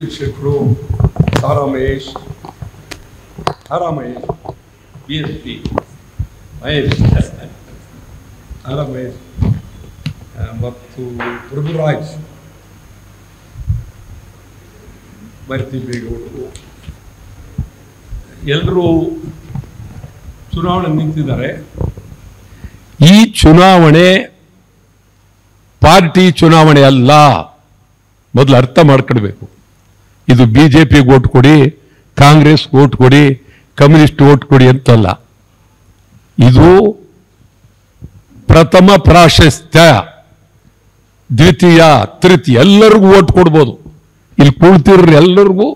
ಶಿಕ್ಷಕರು ತಾರಾಮಹೇಶ್ BSP ಮಹೇಶ್ ತಾರಾಮಹೇಶ್ ಮತ್ತು ಪೃಥ್ವಿರಾಜ್ ಬರ್ತಿಬೇಗೌಡರು ಎಲ್ಲರೂ ಚುನಾವಣೆ ನಿಂತಿದ್ದಾರೆ. ಈ ಚುನಾವಣೆ ಪಾರ್ಟಿ ಚುನಾವಣೆ ಅಲ್ಲ, ಮೊದಲು ಅರ್ಥ ಮಾಡ್ಕೊಳ್ಬೇಕು. ಇದು ಬಿಜೆಪಿಗೆ ಓಟ್ ಕೊಡಿ, ಕಾಂಗ್ರೆಸ್ ಓಟ್ ಕೊಡಿ, ಕಮ್ಯುನಿಸ್ಟ್ ಓಟ್ ಕೊಡಿ ಅಂತಲ್ಲ. ಇದು ಪ್ರಥಮ ಪ್ರಾಶಸ್ತ್ಯ, ದ್ವಿತೀಯ, ತೃತೀಯ ಎಲ್ಲರಿಗೂ ಓಟ್ ಕೊಡ್ಬೋದು. ಇಲ್ಲಿ ಕುಳಿತಿರೋ ಎಲ್ಲರಿಗೂ,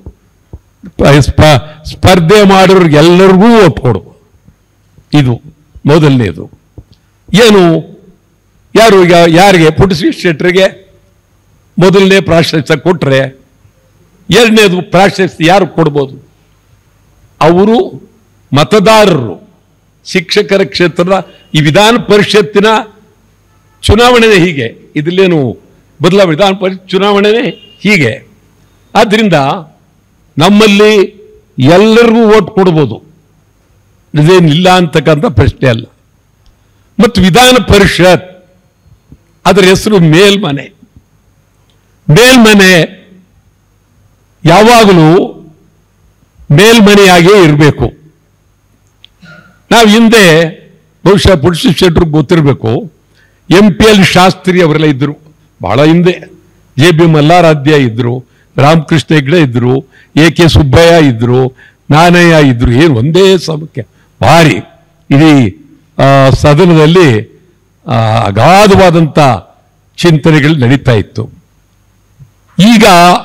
ಸ್ಪರ್ಧೆ ಮಾಡೋರಿಗೆಲ್ಲರಿಗೂ ಓಟ್ ಕೊಡ್ಬೋದು. ಇದು ಮೊದಲನೇದು. ಏನು ಯಾರು ಯಾರಿಗೆ ಪುಟ್ಟಸ್ವಾಮಿ ಶೆಟ್ಟರಿಗೆ ಮೊದಲನೇ ಪ್ರಾಶಸ್ತ್ಯ ಕೊಟ್ಟರೆ, ಎರಡನೇದು ಪ್ರಾಶಸ್ತ್ಯ ಯಾರು ಕೊಡ್ಬೋದು? ಅವರು ಮತದಾರರು. ಶಿಕ್ಷಕರ ಕ್ಷೇತ್ರದ ಈ ವಿಧಾನ ಪರಿಷತ್ತಿನ ಚುನಾವಣೆನೇ ಹೀಗೆ, ಇದರಲ್ಲೇನು ಬದಲಾವಣೆ. ವಿಧಾನ ಪರಿಷತ್ ಚುನಾವಣೆನೇ ಹೀಗೆ. ಆದ್ದರಿಂದ ನಮ್ಮಲ್ಲಿ ಎಲ್ಲರಿಗೂ ಓಟ್ ಕೊಡ್ಬೋದು, ಇದೇನಿಲ್ಲ ಅಂತಕ್ಕಂಥ ಪ್ರಶ್ನೆ ಅಲ್ಲ. ಮತ್ತು ವಿಧಾನ ಪರಿಷತ್ ಅದರ ಹೆಸರು ಮೇಲ್ಮನೆ. ಮೇಲ್ಮನೆ ಯಾವಾಗಲೂ ಮೇಲ್ಮನೆಯಾಗೇ ಇರಬೇಕು. ನಾವು ಹಿಂದೆ ಬಹುಶಃ ಪುಟ್ಟಸ್ವಾಮಿ ಶೆಟ್ಟರಿಗೆ ಗೊತ್ತಿರಬೇಕು, MPL ಶಾಸ್ತ್ರಿ ಅವರೆಲ್ಲ ಇದ್ದರು ಬಹಳ ಹಿಂದೆ. JB ಮಲ್ಲಾರಾಧ್ಯ ಇದ್ರು, ರಾಮಕೃಷ್ಣ ಹೆಗ್ಡೆ ಇದ್ರು, AK ಸುಬ್ಬಯ್ಯ ಇದ್ರು, ನಾನಯ್ಯ ಇದ್ರು. ಏನು ಒಂದೇ ಸಮಕ್ಕೆ ಭಾರಿ ಇಡೀ ಸದನದಲ್ಲಿ ಅಗಾಧವಾದಂಥ ಚಿಂತನೆಗಳು ನಡೀತಾ ಇತ್ತು. ಈಗ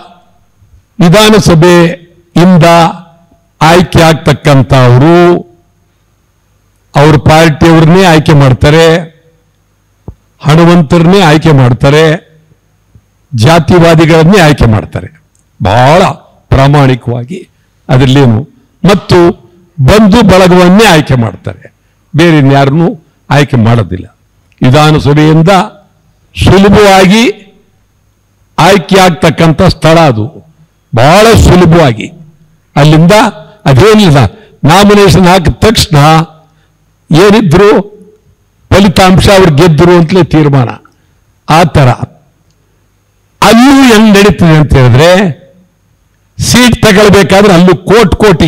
ವಿಧಾನಸಭೆಯಿಂದ ಆಯ್ಕೆ ಆಗ್ತಕ್ಕಂಥವರು ಅವ್ರ ಪಾರ್ಟಿಯವ್ರನ್ನೇ ಆಯ್ಕೆ ಮಾಡ್ತಾರೆ, ಹಣವಂತರನ್ನೇ ಆಯ್ಕೆ ಮಾಡ್ತಾರೆ, ಜಾತಿವಾದಿಗಳನ್ನೇ ಆಯ್ಕೆ ಮಾಡ್ತಾರೆ ಬಹಳ ಪ್ರಾಮಾಣಿಕವಾಗಿ. ಅದರಲ್ಲೇನು, ಮತ್ತು ಬಂಧು ಬಳಗವನ್ನೇ ಆಯ್ಕೆ ಮಾಡ್ತಾರೆ, ಬೇರೆ ಯಾರನ್ನೂ ಆಯ್ಕೆ ಮಾಡೋದಿಲ್ಲ. ವಿಧಾನಸಭೆಯಿಂದ ಸುಲಭವಾಗಿ ಆಯ್ಕೆ ಆಗ್ತಕ್ಕಂಥ ಸ್ಥಳ ಅದು, ಬಹಳ ಸುಲಭವಾಗಿ. ಅಲ್ಲಿಂದ ಅದೇನಿಲ್ಲ, ನಾಮಿನೇಷನ್ ಹಾಕಿದ ತಕ್ಷಣ ಏನಿದ್ರು ಫಲಿತಾಂಶ ಅವ್ರು ಗೆದ್ದರು ಅಂತಲೇ ತೀರ್ಮಾನ. ಆ ಥರ ಅಲ್ಲೂ ಹೆಂಗ್ ನಡೀತದೆ ಅಂತ ಹೇಳಿದ್ರೆ, ಸೀಟ್ ತಗೊಳ್ಬೇಕಾದ್ರೆ ಅಲ್ಲೂ ಕೋಟಿ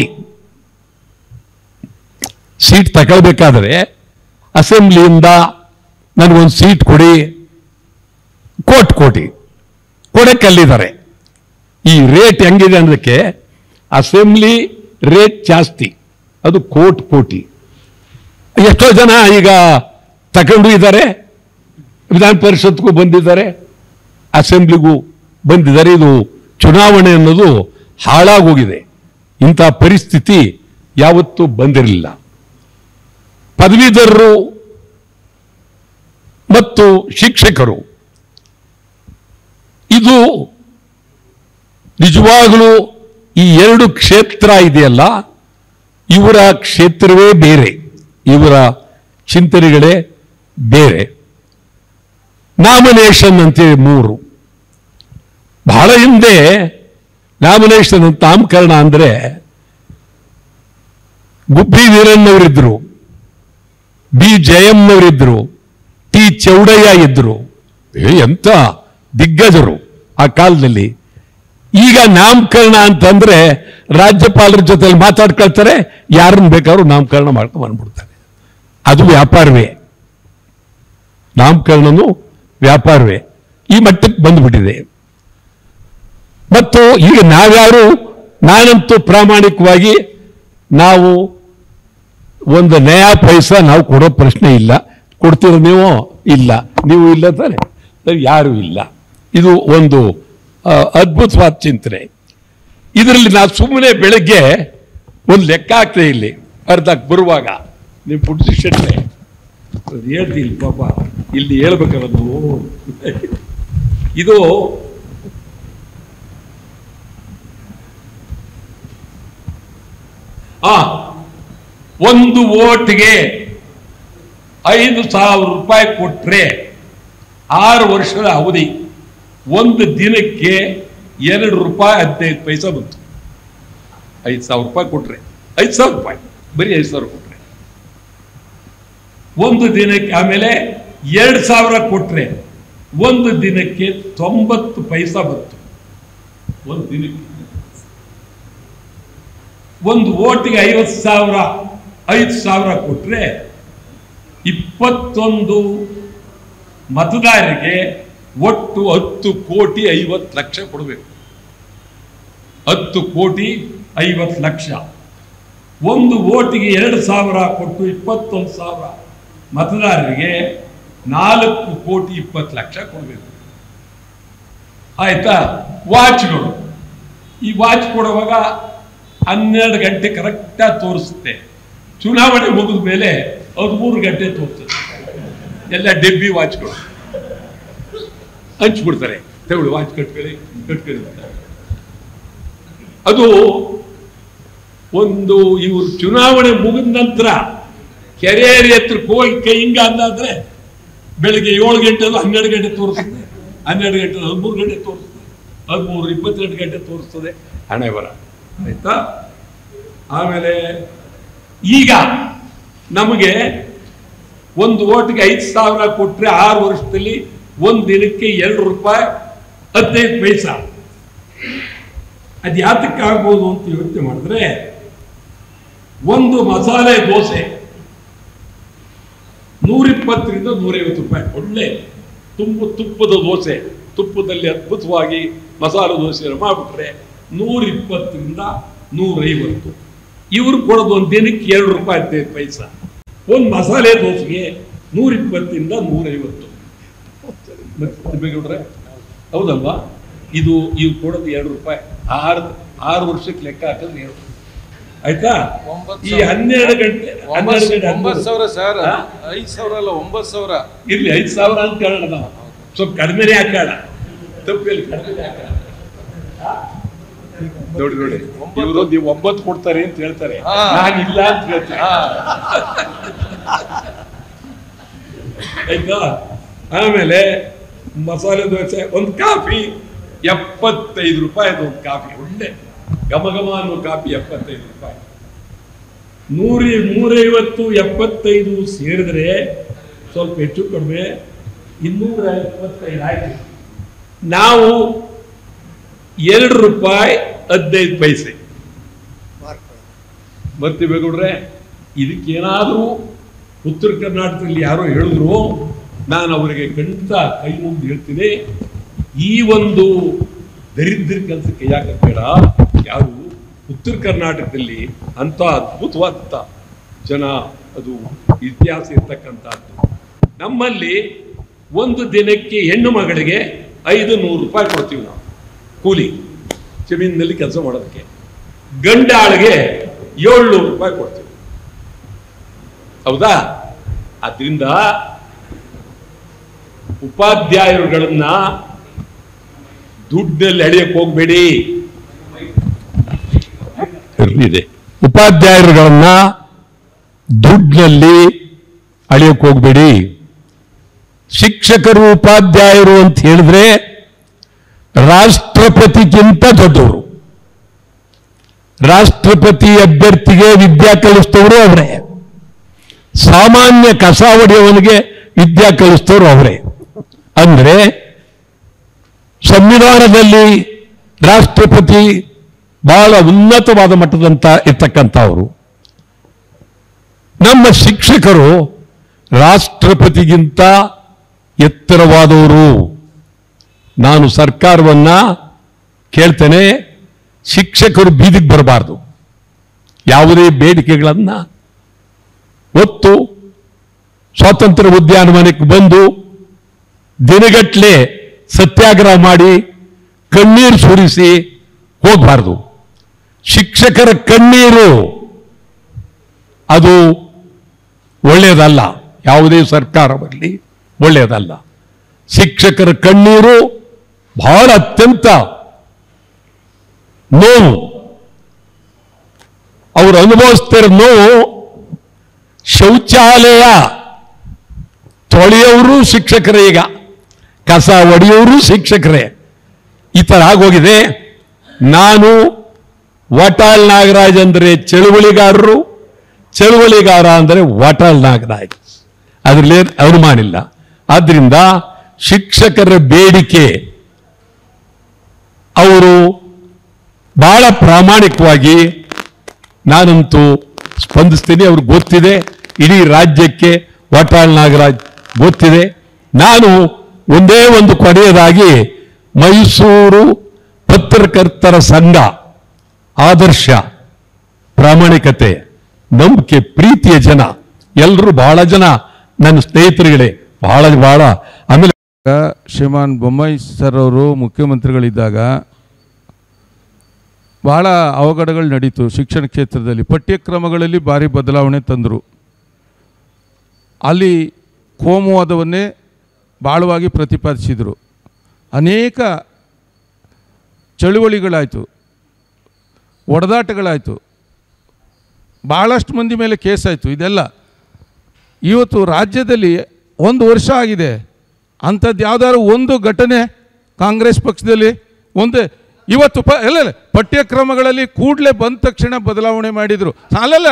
ಸೀಟ್ ತಗೊಳ್ಬೇಕಾದ್ರೆ ಅಸೆಂಬ್ಲಿಯಿಂದ ನನಗೊಂದು ಸೀಟ್ ಕೊಡಿ, ಕೋಟಿ ಕೊಡಕ್ಕಲ್ಲಿದ್ದಾರೆ. ಈ ರೇಟ್ ಹೆಂಗಿದೆ ಅನ್ನೋದಕ್ಕೆ ಅಸೆಂಬ್ಲಿ ರೇಟ್ ಜಾಸ್ತಿ, ಅದು ಕೋಟಿ. ಎಷ್ಟೋ ಜನ ಈಗ ತಗೊಂಡು ಇದ್ದಾರೆ, ವಿಧಾನ ಪರಿಷತ್ಗೂ ಬಂದಿದ್ದಾರೆ, ಅಸೆಂಬ್ಲಿಗೂ ಬಂದಿದ್ದಾರೆ. ಇದು ಚುನಾವಣೆ ಅನ್ನೋದು ಹಾಳಾಗೋಗಿದೆ. ಇಂಥ ಪರಿಸ್ಥಿತಿ ಯಾವತ್ತೂ ಬಂದಿರಲಿಲ್ಲ. ಪದವೀಧರರು ಮತ್ತು ಶಿಕ್ಷಕರು, ಇದು ನಿಜವಾಗಲೂ ಈ ಎರಡು ಕ್ಷೇತ್ರ ಇದೆಯಲ್ಲ, ಇವರ ಕ್ಷೇತ್ರವೇ ಬೇರೆ, ಇವರ ಚಿಂತನೆಗಳೇ ಬೇರೆ. ನಾಮಿನೇಷನ್ ಅಂತೇಳಿ 3 ಬಹಳ ಹಿಂದೆ ನಾಮಿನೇಷನ್ ನಾಮಕರಣ ಅಂದರೆ ಗುಬ್ಬಿ ವೀರಣ್ಣವರಿದ್ರು, B ಜಯಮ್ಮನವರಿದ್ರು, T ಚೌಡಯ್ಯ ಇದ್ರು. ಎಂತ ದಿಗ್ಗಜರು ಆ ಕಾಲದಲ್ಲಿ. ಈಗ ನಾಮಕರಣ ಅಂತಂದ್ರೆ ರಾಜ್ಯಪಾಲರ ಜೊತೆ ಮಾತಾಡ್ಕೊಳ್ತಾರೆ, ಯಾರನ್ನು ಬೇಕಾದ್ರೂ ನಾಮಕರಣ ಮಾಡ್ಕೊಂಡು ಬಂದ್ಬಿಡ್ತಾರೆ. ಅದು ವ್ಯಾಪಾರವೇ, ನಾಮಕರಣನು ವ್ಯಾಪಾರವೇ ಈ ಮಟ್ಟಕ್ಕೆ ಬಂದ್ಬಿಟ್ಟಿದೆ. ಮತ್ತು ಈಗ ನಾವ್ಯಾರು, ನಾನಂತೂ ಪ್ರಾಮಾಣಿಕವಾಗಿ ನಾವು ಒಂದು ನಯಾ ಪೈಸಾ ನಾವು ಕೊಡೋ ಪ್ರಶ್ನೆ ಇಲ್ಲ. ಕೊಡ್ತೀರ ನೀವು? ಇಲ್ಲ. ನೀವು ಇಲ್ಲ ತಾನೆ? ಯಾರು ಇಲ್ಲ. ಇದು ಒಂದು ಅದ್ಭುತವಾದ ಚಿಂತನೆ. ಇದರಲ್ಲಿ ನಾವು ಸುಮ್ಮನೆ ಬೆಳಗ್ಗೆ ಒಂದು ಲೆಕ್ಕ ಆಗ್ತದೆ. ಇಲ್ಲಿ ಅರ್ಧಕ್ಕೆ ಬರುವಾಗ ನೀವು ಪುಟ್ಟಸ್ವಾಮಿ ಶೆಟ್ಟರೆ ಹೇಳ್ತೀವಿ ಪಾಪ, ಇಲ್ಲಿ ಹೇಳ್ಬೇಕಲ್ಲ ನಾವು. ಇದು ಒಂದು ಓಟ್ಗೆ 5,000 ರೂಪಾಯಿ ಕೊಟ್ರೆ 6 ವರ್ಷದ ಅವಧಿ, ಒಂದು ದಿನಕ್ಕೆ ₹2.15 ಬಂತು. 5,000 ರೂಪಾಯಿ ಕೊಟ್ರೆ 5,000 ರೂಪಾಯಿ, ಬರೀ 5,000 ಕೊಟ್ರೆ ಒಂದು ದಿನಕ್ಕೆ. ಆಮೇಲೆ 2,000 ಕೊಟ್ರೆ ಒಂದು ದಿನಕ್ಕೆ 90 ಪೈಸಾ ಬಂತು ಒಂದು ದಿನಕ್ಕೆ. ಒಂದು ಓಟಿಗೆ 5,000 ಕೊಟ್ರೆ 21 ಮತದಾರರಿಗೆ ಒಟ್ಟು 10,50,00,000 ಕೊಡಬೇಕು. 10,50,00,000. ಒಂದು ಓಟಿಗೆ 2,000 ಕೊಟ್ಟು 21,000 ಮತದಾರರಿಗೆ 4,20,00,000 ಕೊಡಬೇಕು. ಆಯ್ತಾ? ವಾಚ್ಗಳು, ಈ ವಾಚ್ ಕೊಡುವಾಗ 12 ಗಂಟೆ ಕರೆಕ್ಟಾಗಿ ತೋರಿಸುತ್ತೆ. ಚುನಾವಣೆ ಮುಗಿದ ಮೇಲೆ 13 ಗಂಟೆ ತೋರಿಸ್ತದೆ. ಎಲ್ಲ ಡೆಬ್ಬಿ ವಾಚ್ಗಳು ಹಂಚ್ಬಿಡ್ತಾರೆ. ತಗೊಳ್ಳಿ ವಾಚ್ ಕಟ್ಕೊಳ್ಳಿ. ಅದು ಒಂದು ಇವರು ಚುನಾವಣೆ ಮುಗಿದ ನಂತರ ಕೆರೆಯರಿ ಹತ್ರಕ್ಕೆ ಹೋಗಿ ಕೈ ಹಿಂಗ ಅಂದಾದ್ರೆ ಬೆಳಿಗ್ಗೆ 7 ಗಂಟೆ 12 ಗಂಟೆ ತೋರಿಸ್ತದೆ, 12 ಗಂಟೆ 13 ಗಂಟೆ ತೋರಿಸ್ತದೆ, 13 22 ಗಂಟೆ ತೋರಿಸ್ತದೆ ಹಣೆ ಬರ. ಆಯ್ತಾ? ಆಮೇಲೆ ಈಗ ನಮಗೆ ಒಂದು ಓಟಿಗೆ 5,000 ಕೊಟ್ರೆ 6 ವರ್ಷದಲ್ಲಿ ಒಂದು ದಿನಕ್ಕೆ ₹2.15. ಅದು ಯಾತಕ್ಕಾಗ್ಬೋದು ಅಂತ ಯೋಚನೆ ಮಾಡಿದ್ರೆ, ಒಂದು ಮಸಾಲೆ ದೋಸೆ 120ರಿಂದ 150 ರೂಪಾಯಿ. ಒಳ್ಳೆ ತುಪ್ಪದ ದೋಸೆ, ತುಪ್ಪದಲ್ಲಿ ಅದ್ಭುತವಾಗಿ ಮಸಾಲೆ ದೋಸೆಯನ್ನು ಮಾಡಿಬಿಟ್ರೆ 120ರಿಂದ 150. ಇವರು ಕೊಡೋದು ಒಂದು ದಿನಕ್ಕೆ ₹2.15. ಒಂದು ಮಸಾಲೆ ದೋಸೆಗೆ 120ರಿಂದ 150. ಹೌದಲ್ವಾ? ಇವ್ರು ಕೊಡೋದು ₹2. 6 ವರ್ಷಕ್ಕೆ ಲೆಕ್ಕ ಹಾಕಿದ್ರೆ 7. ಆಯ್ತಾ? ಈ 12 ಗಂಟೆ 9,000 ಸರ್. 5,000 ಅಲ್ಲ, 9,000 ಇರ್ಲಿ. 5,000 ಅಂತ ಹೇಳೋಣ ನಾವು, ಸ್ವಲ್ಪ ಕಡಿಮೆನೇ ಹಾಕೋಣ. ತಪ್ಪಲ್ಲಿ ಕಡಿಮೆ ಹಾಕೋಣ. ನೋಡಿ ಇವರು ನೀವು 9 ಕೊಡ್ತಾರೆ ಅಂತ ಹೇಳ್ತಾರೆ, ನಾನು ಇಲ್ಲ ಅಂತ ಹೇಳ್ತಾರೆ. ಆಯ್ತಾ? ಆಮೇಲೆ ಮಸಾಲೆ ದೋಸೆ, ಒಂದು ಕಾಫಿ 75 ರೂಪಾಯಿ. ಒಂದು ಕಾಫಿ ಒಳ್ಳೆ ಘಮ ಅನ್ನೋ ಕಾಫಿ 75 ರೂಪಾಯಿ. 150 75 ಸೇರಿದ್ರೆ ಸ್ವಲ್ಪ ಹೆಚ್ಚು ಕಡಿಮೆ 275 ಆಯ್ತು. ನಾವು ₹2.15 ಬರ್ತೀವಿ ಗೌಡ್ರೆ. ಇದಕ್ಕೇನಾದರೂ ಉತ್ತರ ಕರ್ನಾಟಕದಲ್ಲಿ ಯಾರೋ ಹೇಳಿದ್ರು, ನಾನು ಅವರಿಗೆ ಖಂಡಿತ ಕೈ ಮುಂದೆ ಹೇಳ್ತೀನಿ, ಈ ಒಂದು ದರಿದ್ರ ಕೆಲಸಕ್ಕೆ ಯಾಕೆ ಬೇಡ. ಯಾರು ಉತ್ತರ ಕರ್ನಾಟಕದಲ್ಲಿ ಅಂತ ಅದ್ಭುತವಾದಂಥ ಜನ, ಅದು ಇತಿಹಾಸ ಇರ್ತಕ್ಕಂಥದ್ದು. ನಮ್ಮಲ್ಲಿ ಒಂದು ದಿನಕ್ಕೆ ಹೆಣ್ಣು ಮಗಳಿಗೆ 500 ರೂಪಾಯಿ ಕೊಡ್ತೀವಿ ನಾವು ಕೂಲಿ, ಜಮೀನಿನಲ್ಲಿ ಕೆಲಸ ಮಾಡೋದಕ್ಕೆ. ಗಂಡಾಳಿಗೆ 700 ರೂಪಾಯಿ ಕೊಡ್ತೀವಿ. ಹೌದಾ? ಆದ್ರಿಂದ ಉಪಾಧ್ಯಾಯರುಗಳನ್ನ ದುಡ್ಡಲ್ಲಿ ಎಳೆಯಕ್ಕೆ ಹೋಗ್ಬೇಡಿ. ಉಪಾಧ್ಯಾಯರುಗಳನ್ನ ದುಡ್ಡಿನಲ್ಲಿ ಅಳೆಯಕ್ಕೆ ಹೋಗ್ಬೇಡಿ. ಶಿಕ್ಷಕರು ಉಪಾಧ್ಯಾಯರು ಅಂತ ಹೇಳಿದ್ರೆ ರಾಷ್ಟ್ರಪತಿಗಿಂತ ದೊಡ್ಡವರು. ರಾಷ್ಟ್ರಪತಿ ಅಭ್ಯರ್ಥಿಗೆ ವಿದ್ಯಾ ಕಲಿಸ್ತವರು ಅವರೇ, ಸಾಮಾನ್ಯ ಕಸ ಹೊಡೆಯವನಿಗೆ ವಿದ್ಯಾ ಕಲಿಸ್ತವರು ಅವರೇ. ಅಂದ್ರೆ ಸಂವಿಧಾನದಲ್ಲಿ ರಾಷ್ಟ್ರಪತಿ ಬಹಳ ಉನ್ನತವಾದ ಮಟ್ಟದಂತ ಇರ್ತಕ್ಕಂಥವರು. ನಮ್ಮ ಶಿಕ್ಷಕರು ರಾಷ್ಟ್ರಪತಿಗಿಂತ ಎತ್ತರವಾದವರು. ನಾನು ಸರ್ಕಾರವನ್ನ ಕೇಳ್ತೇನೆ, ಶಿಕ್ಷಕರು ಬೀದಿಗೆ ಬರಬಾರ್ದು. ಯಾವುದೇ ಬೇಡಿಕೆಗಳನ್ನ ಹೊತ್ತು ಸ್ವಾತಂತ್ರ್ಯ ಉದ್ಯಾನವನಕ್ಕೆ ಬಂದು ದಿನಗಟ್ಟಲೆ ಸತ್ಯಾಗ್ರಹ ಮಾಡಿ ಕಣ್ಣೀರು ಸುರಿಸಿ ಹೋಗಬಾರ್ದು. ಶಿಕ್ಷಕರ ಕಣ್ಣೀರು ಅದು ಒಳ್ಳೆಯದಲ್ಲ. ಯಾವುದೇ ಸರ್ಕಾರ ಬರಲಿ ಒಳ್ಳೆಯದಲ್ಲ. ಶಿಕ್ಷಕರ ಕಣ್ಣೀರು ಬಹಳ ಅತ್ಯಂತ ನೋವು. ಅವರು ಅನುಭವಿಸ್ತಿರೋ ನೋವು. ಶೌಚಾಲಯ ತೊಳೆಯೋರು ಶಿಕ್ಷಕರೇ, ಈಗ ಕಸ ಹೊಡೆಯೋರು ಶಿಕ್ಷಕರೇ. ಈ ಥರ ಆಗೋಗಿದೆ. ನಾನು ವಾಟಾಳ್ ನಾಗರಾಜ್ ಅಂದರೆ ಚಳುವಳಿಗಾರರು, ಚಳುವಳಿಗಾರ ಅಂದರೆ ವಾಟಾಳ್ ನಾಗರಾಜ್, ಅದರಲ್ಲಿ ಅನುಮಾನ ಇಲ್ಲ. ಆದ್ರಿಂದ ಶಿಕ್ಷಕರ ಬೇಡಿಕೆ ಅವರು ಬಹಳ ಪ್ರಾಮಾಣಿಕವಾಗಿ ನಾನಂತೂ ಸ್ಪಂದಿಸ್ತೀನಿ. ಅವ್ರಿಗೆ ಗೊತ್ತಿದೆ, ಇಡೀ ರಾಜ್ಯಕ್ಕೆ ವಾಟಾಳ್ ನಾಗರಾಜ್ ಗೊತ್ತಿದೆ. ನಾನು ಒಂದೇ ಒಂದು ಕೊನೆಯದಾಗಿ ಮೈಸೂರು ಪತ್ರಕರ್ತರ ಸಂಘ ಆದರ್ಶ, ಪ್ರಾಮಾಣಿಕತೆ, ನಂಬಿಕೆ, ಪ್ರೀತಿಯ ಜನ ಎಲ್ಲರೂ ಬಹಳ ಜನ ನನ್ನ ಸ್ನೇಹಿತರುಗಳೇ, ಬಹಳ ಆಮೇಲೆ ಶ್ರೀಮಾನ್ ಬೊಮ್ಮಾಯಿ ಸರ್ ಅವರು ಮುಖ್ಯಮಂತ್ರಿಗಳಿದ್ದಾಗ ಬಹಳ ಅವಘಡಗಳು ನಡೀತು ಶಿಕ್ಷಣ ಕ್ಷೇತ್ರದಲ್ಲಿ. ಪಠ್ಯಕ್ರಮಗಳಲ್ಲಿ ಭಾರಿ ಬದಲಾವಣೆ ತಂದರು. ಅಲ್ಲಿ ಕೋಮುವಾದವನ್ನೇ ಭಾಳವಾಗಿ ಪ್ರತಿಪಾದಿಸಿದರು. ಅನೇಕ ಚಳುವಳಿಗಳಾಯಿತು, ಒಡೆದಾಟಗಳಾಯಿತು, ಭಾಳಷ್ಟು ಮಂದಿ ಮೇಲೆ ಕೇಸಾಯಿತು. ಇದೆಲ್ಲ ಇವತ್ತು ರಾಜ್ಯದಲ್ಲಿ 1 ವರ್ಷ ಆಗಿದೆ. ಅಂಥದ್ದು ಯಾವುದಾದ್ರು ಒಂದು ಘಟನೆ ಕಾಂಗ್ರೆಸ್ ಪಕ್ಷದಲ್ಲಿ ಒಂದೇ ಇವತ್ತು ಎಲ್ಲ ಪಠ್ಯಕ್ರಮಗಳಲ್ಲಿ ಕೂಡಲೇ ಬಂದ ತಕ್ಷಣ ಬದಲಾವಣೆ ಮಾಡಿದರು. ಅಲ್ಲಲ್ಲ,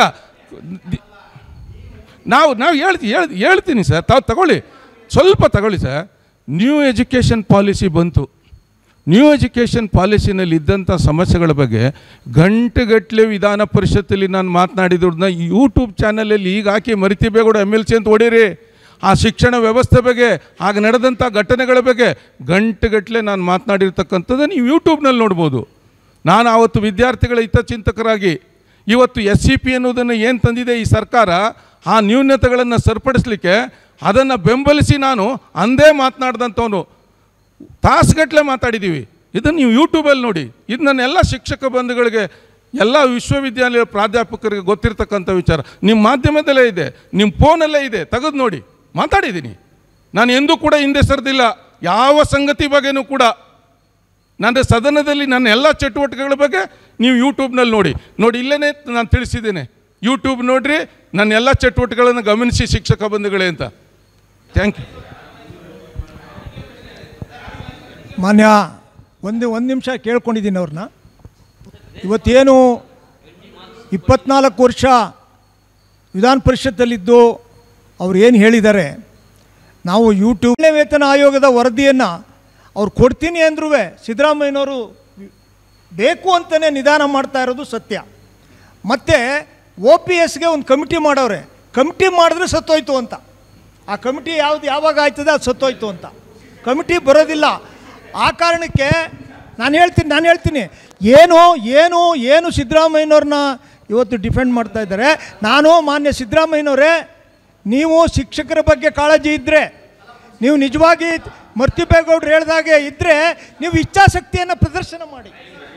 ನಾವು ಹೇಳ್ತೀನಿ ಸರ್, ತಗೊಳ್ಳಿ, ಸ್ವಲ್ಪ ತಗೊಳ್ಳಿ ಸರ್. ನ್ಯೂ ಎಜುಕೇಷನ್ ಪಾಲಿಸಿ ಬಂತು. ನ್ಯೂ ಎಜುಕೇಷನ್ ಪಾಲಿಸಿನಲ್ಲಿ ಇದ್ದಂಥ ಸಮಸ್ಯೆಗಳ ಬಗ್ಗೆ ಗಂಟೆಗಟ್ಟಲೆ ವಿಧಾನ ಪರಿಷತ್ತಲ್ಲಿ ನಾನು ಮಾತನಾಡಿದ್ರನ್ನ ಯೂಟ್ಯೂಬ್ ಚಾನಲಲ್ಲಿ ಈಗ ಹಾಕಿ ಮರಿತಿಬೇಗೌಡ MLC ಅಂತ ಹೊಡೀರಿ. ಆ ಶಿಕ್ಷಣ ವ್ಯವಸ್ಥೆ ಬಗ್ಗೆ, ಆಗ ನಡೆದಂಥ ಘಟನೆಗಳ ಬಗ್ಗೆ ಗಂಟೆಗಟ್ಟಲೆ ನಾನು ಮಾತನಾಡಿರ್ತಕ್ಕಂಥದ್ದು ನೀವು ಯೂಟ್ಯೂಬ್ನಲ್ಲಿ ನೋಡ್ಬೋದು. ನಾನು ಆವತ್ತು ವಿದ್ಯಾರ್ಥಿಗಳ ಹಿತಚಿಂತಕರಾಗಿ ಇವತ್ತು SCP ಅನ್ನೋದನ್ನು ಏನು ತಂದಿದೆ ಈ ಸರ್ಕಾರ, ಆ ನ್ಯೂನತೆಗಳನ್ನು ಸರಿಪಡಿಸಲಿಕ್ಕೆ ಅದನ್ನು ಬೆಂಬಲಿಸಿ ನಾನು ಅಂದೇ ಮಾತನಾಡ್ದಂಥವನು. ತಾಸುಗಟ್ಟಲೆ ಮಾತಾಡಿದ್ದೀವಿ. ಇದನ್ನು ನೀವು ಯೂಟ್ಯೂಬಲ್ಲಿ ನೋಡಿ. ಇದು ನನ್ನ ಎಲ್ಲ ಶಿಕ್ಷಕ ಬಂಧುಗಳಿಗೆ, ಎಲ್ಲ ವಿಶ್ವವಿದ್ಯಾಲಯ ಪ್ರಾಧ್ಯಾಪಕರಿಗೆ ಗೊತ್ತಿರ್ತಕ್ಕಂಥ ವಿಚಾರ. ನಿಮ್ಮ ಮಾಧ್ಯಮದಲ್ಲೇ ಇದೆ, ನಿಮ್ಮ ಫೋನಲ್ಲೇ ಇದೆ, ತೆಗೆದು ನೋಡಿ. ಮಾತಾಡಿದ್ದೀನಿ ನಾನು, ಎಂದೂ ಕೂಡ ಹಿಂದೆ ಸರಿದಿಲ್ಲ. ಯಾವ ಸಂಗತಿ ಬಗ್ಗೆನೂ ಕೂಡ ನನ್ನ ಸದನದಲ್ಲಿ ನನ್ನ ಎಲ್ಲ ಚಟುವಟಿಕೆಗಳ ಬಗ್ಗೆ ನೀವು ಯೂಟ್ಯೂಬ್ನಲ್ಲಿ ನೋಡಿ. ಇಲ್ಲೇ ನಾನು ತಿಳಿಸಿದ್ದೇನೆ, ಯೂಟ್ಯೂಬ್ ನೋಡಿರಿ, ನನ್ನ ಎಲ್ಲ ಚಟುವಟಿಕೆಗಳನ್ನು ಗಮನಿಸಿ ಶಿಕ್ಷಕ ಬಂಧುಗಳೇ ಅಂತ. Thank you. ಮಾನ್ಯ ಒಂದು ನಿಮಿಷ ಕೇಳ್ಕೊಂಡಿದ್ದೀನಿ ಅವ್ರನ್ನ. ಇವತ್ತೇನು 24 ವರ್ಷ ವಿಧಾನ ಪರಿಷತ್ತಲ್ಲಿದ್ದು ಅವ್ರು ಏನು ಹೇಳಿದ್ದಾರೆ, ನಾವು ಯೂಟ್ಯೂಬ್ ವೇತನ ಆಯೋಗದ ವರದಿಯನ್ನು ಅವ್ರು ಕೊಡ್ತೀನಿ ಅಂದ್ರೂ ಸಿದ್ದರಾಮಯ್ಯನವರು ಬೇಕು ಅಂತಲೇ ನಿಧಾನ ಮಾಡ್ತಾ ಇರೋದು ಸತ್ಯ. ಮತ್ತು OPSಗೆ ಒಂದು ಕಮಿಟಿ ಮಾಡವ್ರೆ, ಕಮಿಟಿ ಮಾಡಿದ್ರೆ ಸತ್ತೋಯ್ತು ಅಂತ. ಆ ಕಮಿಟಿ ಯಾವಾಗ ಆಯ್ತದೆ ಅದು ಸತ್ತೋಯ್ತು ಅಂತ. ಕಮಿಟಿ ಬರೋದಿಲ್ಲ. ಆ ಕಾರಣಕ್ಕೆ ನಾನು ಹೇಳ್ತೀನಿ ಏನು ಸಿದ್ದರಾಮಯ್ಯನವ್ರನ್ನ ಇವತ್ತು ಡಿಫೆಂಡ್ ಮಾಡ್ತಾ ಇದ್ದಾರೆ. ನಾನು ಮಾನ್ಯ ಸಿದ್ದರಾಮಯ್ಯನವರೇ, ನೀವು ಶಿಕ್ಷಕರ ಬಗ್ಗೆ ಕಾಳಜಿ ಇದ್ದರೆ, ನೀವು ನಿಜವಾಗಿ ಮರ್ತಿಬೇಗೌಡರು ಹೇಳ್ದಾಗೆ ಇದ್ದರೆ, ನೀವು ಇಚ್ಛಾಶಕ್ತಿಯನ್ನು ಪ್ರದರ್ಶನ ಮಾಡಿ.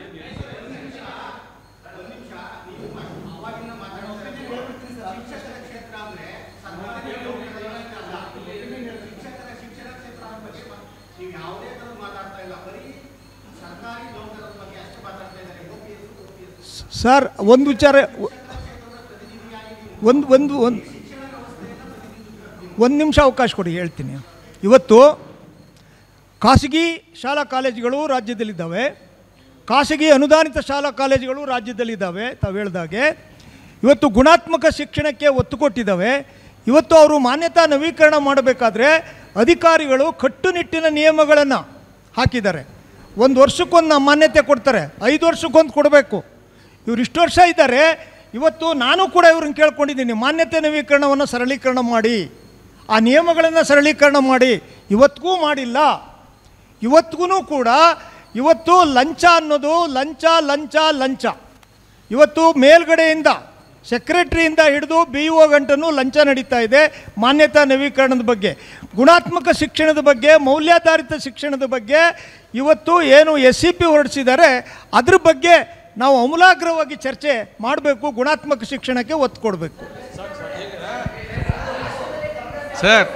ಸರ್, ಒಂದು ವಿಚಾರ, ಒಂದು ನಿಮಿಷ ಅವಕಾಶ ಕೊಡಿ, ಹೇಳ್ತೀನಿ. ಇವತ್ತು ಖಾಸಗಿ ಶಾಲಾ ಕಾಲೇಜುಗಳು ರಾಜ್ಯದಲ್ಲಿದ್ದಾವೆ, ಖಾಸಗಿ ಅನುದಾನಿತ ಶಾಲಾ ಕಾಲೇಜುಗಳು ರಾಜ್ಯದಲ್ಲಿದ್ದಾವೆ. ತಾವು ಹೇಳ್ದಾಗೆ ಇವತ್ತು ಗುಣಾತ್ಮಕ ಶಿಕ್ಷಣಕ್ಕೆ ಒತ್ತು ಕೊಟ್ಟಿದ್ದಾವೆ. ಇವತ್ತು ಅವರು ಮಾನ್ಯತಾ ನವೀಕರಣ ಮಾಡಬೇಕಾದ್ರೆ ಅಧಿಕಾರಿಗಳು ಕಟ್ಟುನಿಟ್ಟಿನ ನಿಯಮಗಳನ್ನು ಹಾಕಿದ್ದಾರೆ. 1 ವರ್ಷಕ್ಕೊಂದು ಮಾನ್ಯತೆ ಕೊಡ್ತಾರೆ, 5 ವರ್ಷಕ್ಕೊಂದು ಕೊಡಬೇಕು. ಇವರು ಇಷ್ಟು ವರ್ಷ ಇದ್ದಾರೆ. ಇವತ್ತು ನಾನು ಕೂಡ ಇವ್ರನ್ನ ಕೇಳ್ಕೊಂಡಿದ್ದೀನಿ, ಮಾನ್ಯತೆ ನವೀಕರಣವನ್ನು ಸರಳೀಕರಣ ಮಾಡಿ, ಆ ನಿಯಮಗಳನ್ನು ಸರಳೀಕರಣ ಮಾಡಿ. ಇವತ್ತಿಗೂ ಮಾಡಿಲ್ಲ. ಇವತ್ತಿಗೂ ಕೂಡ ಇವತ್ತು ಲಂಚ ಅನ್ನೋದು ಲಂಚ. ಇವತ್ತು ಮೇಲ್ಗಡೆಯಿಂದ ಸೆಕ್ರೆಟರಿಯಿಂದ ಹಿಡಿದು BO ಗಂಟನೂ ಲಂಚ ನಡೀತಾ ಇದೆ. ಮಾನ್ಯತಾ ನವೀಕರಣದ ಬಗ್ಗೆ, ಗುಣಾತ್ಮಕ ಶಿಕ್ಷಣದ ಬಗ್ಗೆ, ಮೌಲ್ಯಾಧಾರಿತ ಶಿಕ್ಷಣದ ಬಗ್ಗೆ ಇವತ್ತು ಏನು SCP ಹೊರಡಿಸಿದ್ದಾರೆ, ಅದ್ರ ಬಗ್ಗೆ ನಾವು ಅಮೂಲಾಗ್ರವಾಗಿ ಚರ್ಚೆ ಮಾಡಬೇಕು. ಗುಣಾತ್ಮಕ ಶಿಕ್ಷಣಕ್ಕೆ ಒತ್ತು ಕೊಡಬೇಕು. ಸರ್,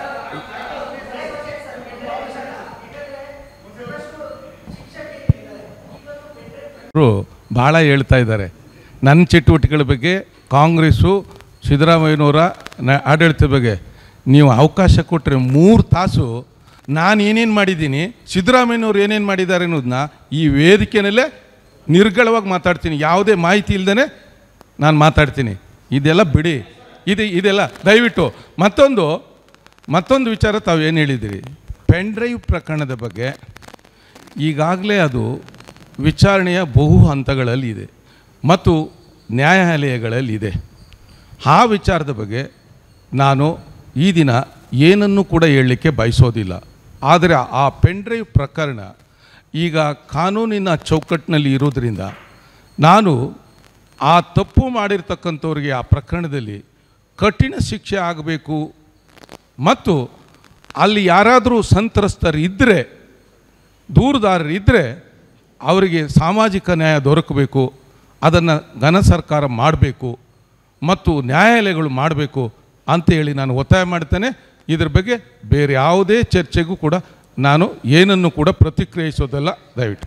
ಭಾಳ ಹೇಳ್ತಾ ಇದ್ದಾರೆ ನನ್ನ ಚಟುವಟಿಕೆಗಳ ಬಗ್ಗೆ. ಕಾಂಗ್ರೆಸ್ಸು ಸಿದ್ದರಾಮಯ್ಯನವರ ಆಡಳಿತದ ಬಗ್ಗೆ ನೀವು ಅವಕಾಶ ಕೊಟ್ಟರೆ 3 ತಾಸು ನಾನು ಏನೇನು ಮಾಡಿದ್ದೀನಿ, ಸಿದ್ದರಾಮಯ್ಯನವ್ರು ಏನೇನು ಮಾಡಿದ್ದಾರೆ ಅನ್ನೋದನ್ನ ಈ ವೇದಿಕೆಯಲ್ಲೇ ನಿರ್ಗಳವಾಗಿ ಮಾತಾಡ್ತೀನಿ. ಯಾವುದೇ ಮಾಹಿತಿ ಇಲ್ಲದೇ ನಾನು ಮಾತಾಡ್ತೀನಿ. ಇದೆಲ್ಲ ಬಿಡಿ, ಇದೆಲ್ಲ ದಯವಿಟ್ಟು. ಮತ್ತೊಂದು ವಿಚಾರ ತಾವು ಏನು ಹೇಳಿದ್ದೀರಿ, ಪೆನ್ ಡ್ರೈವ್ ಪ್ರಕರಣದ ಬಗ್ಗೆ ಈಗಾಗಲೇ ಅದು ವಿಚಾರಣೆಯ ಬಹು ಹಂತಗಳಲ್ಲಿ ಇದೆ ಮತ್ತು ನ್ಯಾಯಾಲಯಗಳಲ್ಲಿದೆ. ಆ ವಿಚಾರದ ಬಗ್ಗೆ ನಾನು ಈ ದಿನ ಏನನ್ನೂ ಕೂಡ ಹೇಳಲಿಕ್ಕೆ ಬಯಸೋದಿಲ್ಲ. ಆದರೆ ಆ ಪೆನ್ ಡ್ರೈವ್ ಪ್ರಕರಣ ಈಗ ಕಾನೂನಿನ ಚೌಕಟ್ಟಿನಲ್ಲಿ ಇರೋದರಿಂದ ನಾನು ಆ ತಪ್ಪು ಮಾಡಿರ್ತಕ್ಕಂಥವ್ರಿಗೆ ಆ ಪ್ರಕರಣದಲ್ಲಿ ಕಠಿಣ ಶಿಕ್ಷೆ ಆಗಬೇಕು ಮತ್ತು ಅಲ್ಲಿ ಯಾರಾದರೂ ಸಂತ್ರಸ್ತರಿದ್ದರೆ, ದೂರುದಾರರಿದ್ದರೆ ಅವರಿಗೆ ಸಾಮಾಜಿಕ ನ್ಯಾಯ ದೊರಕಬೇಕು. ಅದನ್ನು ಘನ ಸರ್ಕಾರ ಮಾಡಬೇಕು ಮತ್ತು ನ್ಯಾಯಾಲಯಗಳು ಮಾಡಬೇಕು ಅಂತೇಳಿ ನಾನು ಒತ್ತಾಯ ಮಾಡ್ತೇನೆ. ಇದ್ರ ಬಗ್ಗೆ ಬೇರೆ ಯಾವುದೇ ಚರ್ಚೆಗೂ ಕೂಡ ನಾನು ಏನನ್ನು ಕೂಡ ಪ್ರತಿಕ್ರಿಯಿಸೋದಲ್ಲ. ದಯವಿಟ್ಟು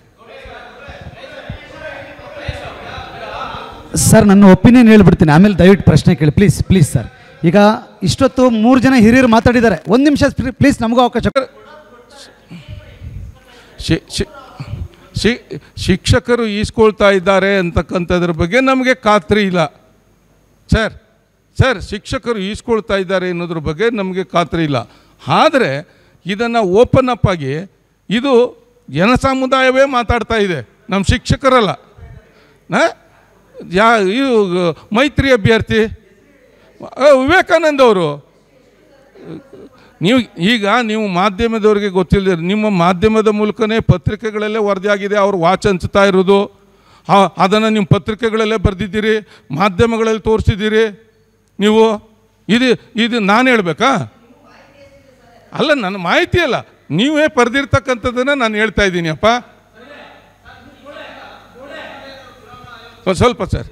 ಸರ್ ನನ್ನ ಒಪಿನಿಯನ್ ಹೇಳ್ಬಿಡ್ತೀನಿ, ಆಮೇಲೆ ದಯವಿಟ್ಟು ಪ್ರಶ್ನೆ ಕೇಳಿ ಪ್ಲೀಸ್ ಸರ್. ಈಗ ಇಷ್ಟೊತ್ತು 3 ಜನ ಹಿರಿಯರು ಮಾತಾಡಿದ್ದಾರೆ, 1 ನಿಮಿಷ ಪ್ಲೀಸ್ ನಮಗೂ ಅವಕಾಶ. ಶಿಕ್ಷಕರು ಈಸ್ಕೊಳ್ತಾ ಇದ್ದಾರೆ ಅಂತಕ್ಕಂಥದ್ರ ಬಗ್ಗೆ ನಮಗೆ ಖಾತ್ರಿ ಇಲ್ಲ ಸರ್. ಶಿಕ್ಷಕರು ಈಸ್ಕೊಳ್ತಾ ಇದ್ದಾರೆ ಅನ್ನೋದ್ರ ಬಗ್ಗೆ ನಮಗೆ ಖಾತ್ರಿ ಇಲ್ಲ. ಆದರೆ ಇದನ್ನು ಓಪನ್ ಅಪ್ ಆಗಿ ಇದು ಜನ ಸಮುದಾಯವೇ ಮಾತಾಡ್ತಾ ಇದೆ, ನಮ್ಮ ಶಿಕ್ಷಕರಲ್ಲ. ಇದು ಮೈತ್ರಿ ಅಭ್ಯರ್ಥಿ ವಿವೇಕಾನಂದ ಅವರು, ನೀವು ಮಾಧ್ಯಮದವ್ರಿಗೆ ಗೊತ್ತಿಲ್ಲದೆ ನಿಮ್ಮ ಮಾಧ್ಯಮದ ಮೂಲಕನೇ ಪತ್ರಿಕೆಗಳಲ್ಲೇ ವರದಿಯಾಗಿದೆ, ಅವರು ವಾಚ್ ಹಂಚ್ತಾ ಇರೋದು. ಅದನ್ನು ನಿಮ್ಮ ಪತ್ರಿಕೆಗಳಲ್ಲೇ ಬರೆದಿದ್ದೀರಿ, ಮಾಧ್ಯಮಗಳಲ್ಲಿ ತೋರಿಸಿದ್ದೀರಿ ನೀವು. ಇದು ನಾನು ಹೇಳಬೇಕಾ? ಅಲ್ಲ, ನನ್ನ ಮಾಹಿತಿ ಅಲ್ಲ, ನೀವೇ ಬರೆದಿರ್ತಕ್ಕಂಥದ್ದನ್ನು ನಾನು ಹೇಳ್ತಾ ಇದ್ದೀನಿ ಅಪ್ಪ. ಸ್ವಲ್ಪ ಸರ್,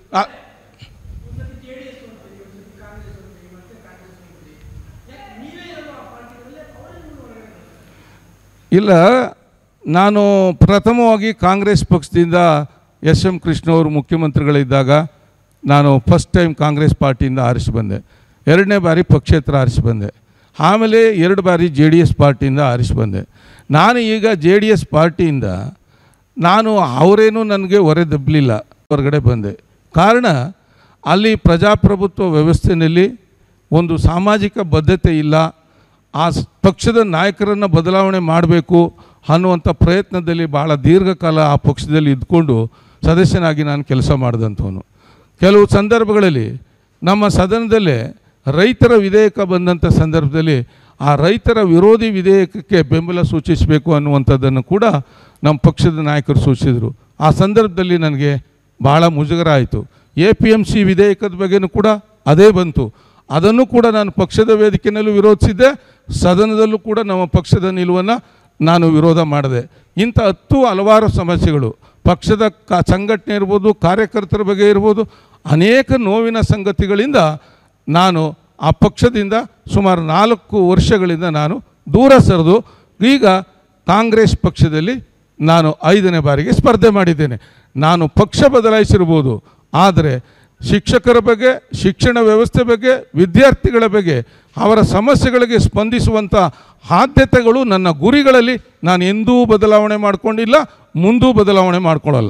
ಇಲ್ಲ, ನಾನು ಪ್ರಥಮವಾಗಿ ಕಾಂಗ್ರೆಸ್ ಪಕ್ಷದಿಂದ ಎಸ್.ಎಂ. ಕೃಷ್ಣ ಅವರು ಮುಖ್ಯಮಂತ್ರಿಗಳಿದ್ದಾಗ ನಾನು ಫಸ್ಟ್ ಟೈಮ್ ಕಾಂಗ್ರೆಸ್ ಪಾರ್ಟಿಯಿಂದ ಆರಿಸಿ ಬಂದೆ. 2ನೇ ಬಾರಿ ಪಕ್ಷೇತರ ಆರಿಸಿ ಬಂದೆ. ಆಮೇಲೆ 2 ಬಾರಿ JDS ಪಾರ್ಟಿಯಿಂದ ಆರಿಸಿ ಬಂದೆ. ನಾನು ಈಗ JDS ಪಾರ್ಟಿಯಿಂದ ಅವರೇನೂ ನನಗೆ ಹೊರೆದಬ್ಬಲಿಲ್ಲ, ಹೊರಗಡೆ ಬಂದೆ. ಕಾರಣ ಅಲ್ಲಿ ಪ್ರಜಾಪ್ರಭುತ್ವ ವ್ಯವಸ್ಥೆಯಲ್ಲಿ ಒಂದು ಸಾಮಾಜಿಕ ಬದ್ಧತೆ ಇಲ್ಲ. ಆ ಪಕ್ಷದ ನಾಯಕರನ್ನು ಬದಲಾವಣೆ ಮಾಡಬೇಕು ಅನ್ನುವಂಥ ಪ್ರಯತ್ನದಲ್ಲಿ ಭಾಳ ದೀರ್ಘಕಾಲ ಆ ಪಕ್ಷದಲ್ಲಿ ಇದ್ಕೊಂಡು ಸದಸ್ಯನಾಗಿ ನಾನು ಕೆಲಸ ಮಾಡಿದಂಥವನು. ಕೆಲವು ಸಂದರ್ಭಗಳಲ್ಲಿ ನಮ್ಮ ಸದನದಲ್ಲೇ ರೈತರ ವಿಧೇಯಕ ಬಂದಂಥ ಸಂದರ್ಭದಲ್ಲಿ ಆ ರೈತರ ವಿರೋಧಿ ವಿಧೇಯಕಕ್ಕೆ ಬೆಂಬಲ ಸೂಚಿಸಬೇಕು ಅನ್ನುವಂಥದ್ದನ್ನು ಕೂಡ ನಮ್ಮ ಪಕ್ಷದ ನಾಯಕರು ಸೂಚಿಸಿದರು. ಆ ಸಂದರ್ಭದಲ್ಲಿ ನನಗೆ ಭಾಳ ಮುಜುಗರ ಆಯಿತು. APMC ವಿಧೇಯಕದ ಬಗ್ಗೆನೂ ಕೂಡ ಅದೇ ಬಂತು. ಅದನ್ನು ಕೂಡ ನಾನು ಪಕ್ಷದ ವೇದಿಕೆಯಲ್ಲೂ ವಿರೋಧಿಸಿದ್ದೆ, ಸದನದಲ್ಲೂ ಕೂಡ ನಮ್ಮ ಪಕ್ಷದ ನಿಲುವನ್ನು ನಾನು ವಿರೋಧ ಮಾಡಿದೆ. ಇಂಥ ಹಲವಾರು ಸಮಸ್ಯೆಗಳು ಪಕ್ಷದ ಸಂಘಟನೆ ಇರ್ಬೋದು, ಕಾರ್ಯಕರ್ತರ ಬಗ್ಗೆ ಇರ್ಬೋದು, ಅನೇಕ ನೋವಿನ ಸಂಗತಿಗಳಿಂದ ನಾನು ಆ ಪಕ್ಷದಿಂದ ಸುಮಾರು 4 ವರ್ಷಗಳಿಂದ ನಾನು ದೂರ ಸರಿದು ಈಗ ಕಾಂಗ್ರೆಸ್ ಪಕ್ಷದಲ್ಲಿ ನಾನು 5ನೇ ಬಾರಿಗೆ ಸ್ಪರ್ಧೆ ಮಾಡಿದ್ದೇನೆ. ನಾನು ಪಕ್ಷ ಬದಲಾಯಿಸಿರ್ಬೋದು, ಆದರೆ ಶಿಕ್ಷಕರ ಬಗ್ಗೆ, ಶಿಕ್ಷಣ ವ್ಯವಸ್ಥೆ ಬಗ್ಗೆ, ವಿದ್ಯಾರ್ಥಿಗಳ ಬಗ್ಗೆ, ಅವರ ಸಮಸ್ಯೆಗಳಿಗೆ ಸ್ಪಂದಿಸುವಂಥ ಆದ್ಯತೆಗಳು ನನ್ನ ಗುರಿಗಳಲ್ಲಿ ನಾನು ಎಂದೂ ಬದಲಾವಣೆ ಮಾಡಿಕೊಂಡಿಲ್ಲ, ಮುಂದೂ ಬದಲಾವಣೆ ಮಾಡಿಕೊಳ್ಳಲ್ಲ.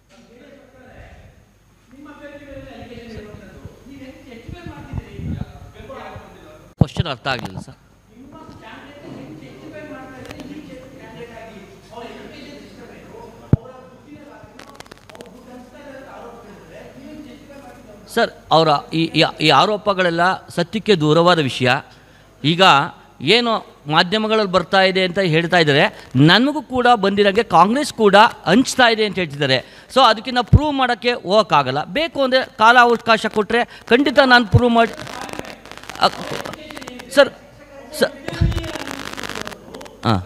ಕ್ವಶನ್ ಅರ್ಥ ಆಗಲಿಲ್ಲ ಸರ್. ಸರ್, ಅವರ ಈ ಆರೋಪಗಳೆಲ್ಲ ಸತ್ಯಕ್ಕೆ ದೂರವಾದ ವಿಷಯ. ಈಗ ಏನು ಮಾಧ್ಯಮಗಳಲ್ಲಿ ಬರ್ತಾ ಇದೆ ಅಂತ ಹೇಳ್ತಾ ಇದ್ದಾರೆ, ನನಗೂ ಕೂಡ ಬಂದಿರೋಂಗೆ ಕಾಂಗ್ರೆಸ್ ಕೂಡ ಹಂಚ್ತಾ ಇದೆ ಅಂತ ಹೇಳ್ತಿದ್ದಾರೆ. ಸೊ ಅದಕ್ಕಿಂತ ಪ್ರೂವ್ ಮಾಡೋಕ್ಕೆ ಹೋಗೋಕ್ಕಾಗಲ್ಲ. ಬೇಕು ಅಂದರೆ ಕಾಲಾವಕಾಶ ಕೊಟ್ಟರೆ ಖಂಡಿತ ನಾನು ಪ್ರೂವ್ ಮಾಡಿ. ಸರ್ ಹಾಂ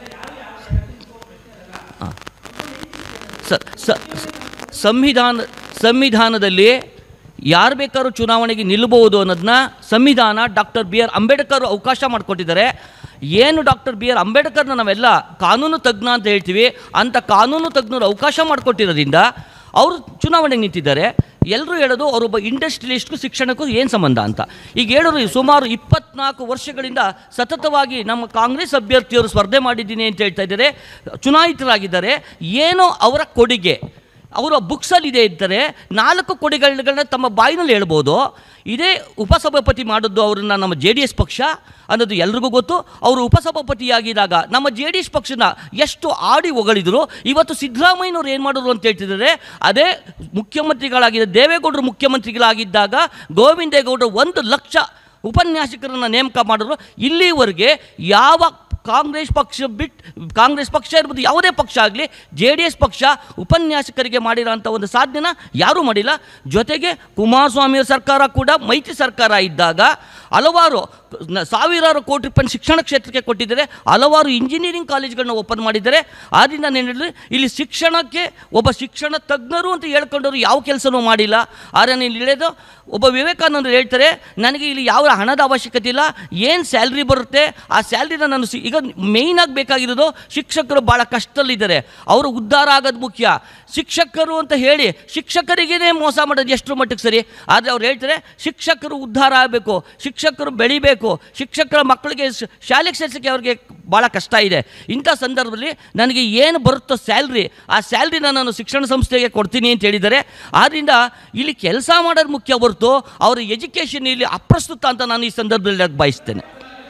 ಹಾಂ ಸರ್, ಸಂವಿಧಾನದಲ್ಲಿ ಯಾರು ಬೇಕಾದ್ರೂ ಚುನಾವಣೆಗೆ ನಿಲ್ಲಬಹುದು ಅನ್ನೋದನ್ನ ಸಂವಿಧಾನ ಡಾಕ್ಟರ್ BR ಅಂಬೇಡ್ಕರ್ ಅವಕಾಶ ಮಾಡಿಕೊಟ್ಟಿದ್ದಾರೆ. ಏನು ಡಾಕ್ಟರ್ BR ಅಂಬೇಡ್ಕರ್ನ ನಾವೆಲ್ಲ ಕಾನೂನು ತಜ್ಞ ಅಂತ ಹೇಳ್ತೀವಿ, ಅಂಥ ಕಾನೂನು ತಜ್ಞರು ಅವಕಾಶ ಮಾಡಿಕೊಟ್ಟಿರೋದ್ರಿಂದ ಅವರು ಚುನಾವಣೆಗೆ ನಿಂತಿದ್ದಾರೆ. ಎಲ್ಲರೂ ಹೇಳೋದು ಅವರೊಬ್ಬ ಇಂಡಸ್ಟ್ರಿಯಲಿಸ್ಟ್ಗೂ ಶಿಕ್ಷಣಕ್ಕೂ ಏನು ಸಂಬಂಧ ಅಂತ. ಈಗ ಹೇಳೋರು ಸುಮಾರು 24 ವರ್ಷಗಳಿಂದ ಸತತವಾಗಿ ನಮ್ಮ ಕಾಂಗ್ರೆಸ್ ಅಭ್ಯರ್ಥಿಯವರು ಸ್ಪರ್ಧೆ ಮಾಡಿದ್ದೀನಿ ಅಂತ ಹೇಳ್ತಾ ಇದ್ದಾರೆ, ಚುನಾಯಿತರಾಗಿದ್ದಾರೆ. ಏನೋ ಅವರ ಕೊಡುಗೆ ಅವರ ಬುಕ್ಸಲ್ಲಿ ಇದೆ ಇರ್ತಾರೆ. 4 ಕೊಡುಗೆಗಳನ್ನ ತಮ್ಮ ಬಾಯಿನಲ್ಲಿ ಹೇಳ್ಬೋದು. ಇದೇ ಉಪಸಭಾಪತಿ ಮಾಡಿದ್ದು ಅವ್ರನ್ನ ನಮ್ಮ JDS ಪಕ್ಷ ಅನ್ನೋದು ಎಲ್ರಿಗೂ ಗೊತ್ತು. ಅವರು ಉಪಸಭಾಪತಿಯಾಗಿದ್ದಾಗ ನಮ್ಮ JDS ಪಕ್ಷನ ಎಷ್ಟು ಆಡಿ ಹೊಗಳಿದ್ರು. ಇವತ್ತು ಸಿದ್ದರಾಮಯ್ಯನವ್ರು ಏನು ಮಾಡಿದ್ರು ಅಂತ ಹೇಳ್ತಿದ್ದಾರೆ, ಅದೇ ಮುಖ್ಯಮಂತ್ರಿಗಳಾಗಿದ್ದ ದೇವೇಗೌಡರು ಮುಖ್ಯಮಂತ್ರಿಗಳಾಗಿದ್ದಾಗ ಗೋವಿಂದೇಗೌಡರು 1 ಲಕ್ಷ ಉಪನ್ಯಾಸಕರನ್ನು ನೇಮಕ ಮಾಡಿದ್ರು. ಇಲ್ಲಿವರೆಗೆ ಯಾವ ಕಾಂಗ್ರೆಸ್ ಪಕ್ಷ ಇರ್ಬೋದು, ಯಾವುದೇ ಪಕ್ಷ ಆಗಲಿ JDS ಪಕ್ಷ ಉಪನ್ಯಾಸಕರಿಗೆ ಮಾಡಿರೋಂಥ ಒಂದು ಸಾಧನೆನ ಯಾರೂ ಮಾಡಿಲ್ಲ. ಜೊತೆಗೆ ಕುಮಾರಸ್ವಾಮಿಯ ಸರ್ಕಾರ ಕೂಡ ಮೈತ್ರಿ ಸರ್ಕಾರ ಇದ್ದಾಗ ಹಲವಾರು ಸಾವಿರಾರು ಕೋಟಿ ರೂಪಾಯಿ ಶಿಕ್ಷಣ ಕ್ಷೇತ್ರಕ್ಕೆ ಕೊಟ್ಟಿದ್ದಾರೆ. ಹಲವಾರು ಇಂಜಿನಿಯರಿಂಗ್ ಕಾಲೇಜ್ಗಳನ್ನ ಓಪನ್ ಮಾಡಿದ್ದಾರೆ. ಆದ್ದರಿಂದ ನಾನು ಹೇಳಿದ್ರೆ ಇಲ್ಲಿ ಶಿಕ್ಷಣಕ್ಕೆ ಒಬ್ಬ ಶಿಕ್ಷಣ ತಜ್ಞರು ಅಂತ ಹೇಳ್ಕೊಂಡವರು ಯಾವ ಕೆಲಸನೂ ಮಾಡಿಲ್ಲ. ಆದರೆ ಇಲ್ಲಿ ಹೇಳಿದ್ದು ಒಬ್ಬ ವಿವೇಕಾನಂದರು ಹೇಳ್ತಾರೆ, ನನಗೆ ಇಲ್ಲಿ ಯಾವ ಹಣದ ಅವಶ್ಯಕತೆ ಇಲ್ಲ, ಏನು ಸ್ಯಾಲ್ರಿ ಬರುತ್ತೆ ಆ ಸ್ಯಾಲ್ರಿನ ನಾನು ಈಗ ಮೇಯ್ನಾಗಿ ಬೇಕಾಗಿರೋದು ಶಿಕ್ಷಕರು ಭಾಳ ಕಷ್ಟದಲ್ಲಿದ್ದಾರೆ, ಅವರು ಉದ್ಧಾರ ಆಗೋದು ಮುಖ್ಯ. ಶಿಕ್ಷಕರು ಅಂತ ಹೇಳಿ ಶಿಕ್ಷಕರಿಗೇ ಮೋಸ ಮಾಡೋದು ಎಷ್ಟರ ಮಟ್ಟಿಗೆ ಸರಿ. ಆದರೆ ಅವ್ರು ಹೇಳ್ತಾರೆ ಶಿಕ್ಷಕರು ಉದ್ಧಾರ ಆಗಬೇಕು, ಶಿಕ್ಷಕರು ಬೆಳಿಬೇಕು, ಶಿಕ್ಷಕರ ಮಕ್ಕಳಿಗೆ ಶಾಲೆಗೆ ಸೇರಿಸೋಕ್ಕೆ ಅವ್ರಿಗೆ ಭಾಳ ಕಷ್ಟ ಇದೆ. ಇಂಥ ಸಂದರ್ಭದಲ್ಲಿ ನನಗೆ ಏನು ಬರುತ್ತೋ ಸ್ಯಾಲ್ರಿ, ಆ ಸ್ಯಾಲ್ರಿನ ನಾನು ಶಿಕ್ಷಣ ಸಂಸ್ಥೆಗೆ ಕೊಡ್ತೀನಿ ಅಂತ ಹೇಳಿದ್ದಾರೆ. ಆದ್ದರಿಂದ ಇಲ್ಲಿ ಕೆಲಸ ಮಾಡೋದು ಮುಖ್ಯ ಹೊರತು ಅವರ ಎಜುಕೇಷನ್ ಇಲ್ಲಿ ಅಪ್ರಸ್ತುತ ಅಂತ ನಾನು ಈ ಸಂದರ್ಭದಲ್ಲಿ ಬಯಸ್ತೇನೆ.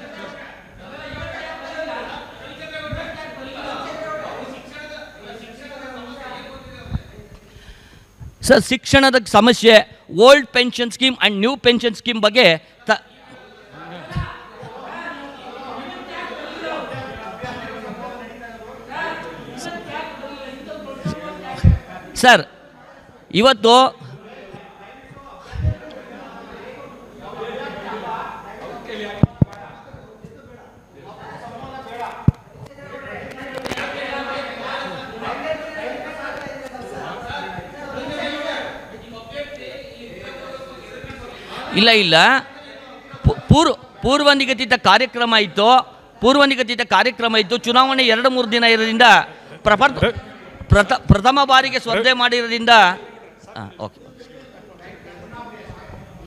ಸರ್, ಶಿಕ್ಷಣದ ಸಮಸ್ಯೆ, old pension scheme and new pension scheme ಬಗ್ಗೆ ಸರ್ ಇವತ್ತು ಇಲ್ಲ ಪೂರ್ವ ನಿಗದಿತ ಕಾರ್ಯಕ್ರಮ ಇತ್ತು. ಚುನಾವಣೆ 2-3 ದಿನ ಇರೋದ್ರಿಂದ ಪ್ರಥಮ ಬಾರಿಗೆ ಸ್ಪರ್ಧೆ ಮಾಡಿರೋದ್ರಿಂದ ಓಕೆ.